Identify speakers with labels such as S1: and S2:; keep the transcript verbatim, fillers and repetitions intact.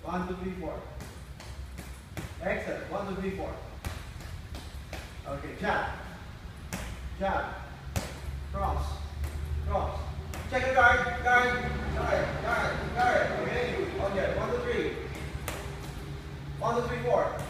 S1: One, two, three, four. Excellent. One, two, three, four. Okay, jab. Jab. Cross. Cross. Check your guard. Guard. Guard. Guard. Guard. Okay. Okay. One, two, three. One, two, three, four.